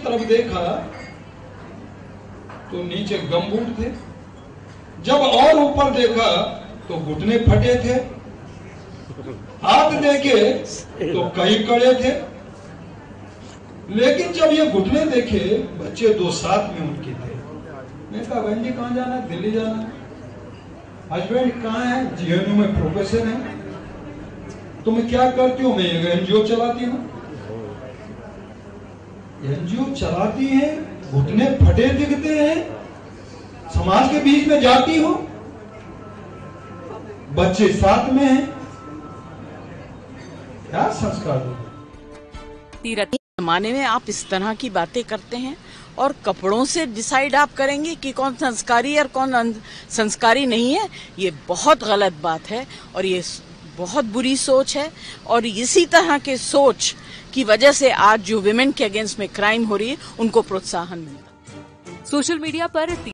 तरफ देखा तो नीचे गमबूट थे, जब और ऊपर देखा तो घुटने फटे थे, हाथ देखे तो कई कड़े थे। लेकिन जब ये घुटने देखे, बच्चे दो साथ में उनके थे। मैं कहा बहन जी कहाँ जाना है? दिल्ली जाना है। हस्बैंड कहाँ है? जीएनयू में प्रोफेसर है। तुम क्या करती हो? मैं एनजीओ चलाती हूँ। एनजीओ चलाती है, घुटने फटे दिखते हैं, समाज के बीच में जाती हो, बच्चे साथ में हैं, क्या संस्कार दो? जमाने में आप इस तरह की बातें करते हैं और कपड़ों से डिसाइड आप करेंगे कि कौन संस्कारी है और कौन संस्कारी नहीं है। ये बहुत गलत बात है और ये बहुत बुरी सोच है। और इसी तरह के सोच की वजह से आज जो विमेन के अगेंस्ट में क्राइम हो रही है उनको प्रोत्साहन मिलता है। सोशल मीडिया पर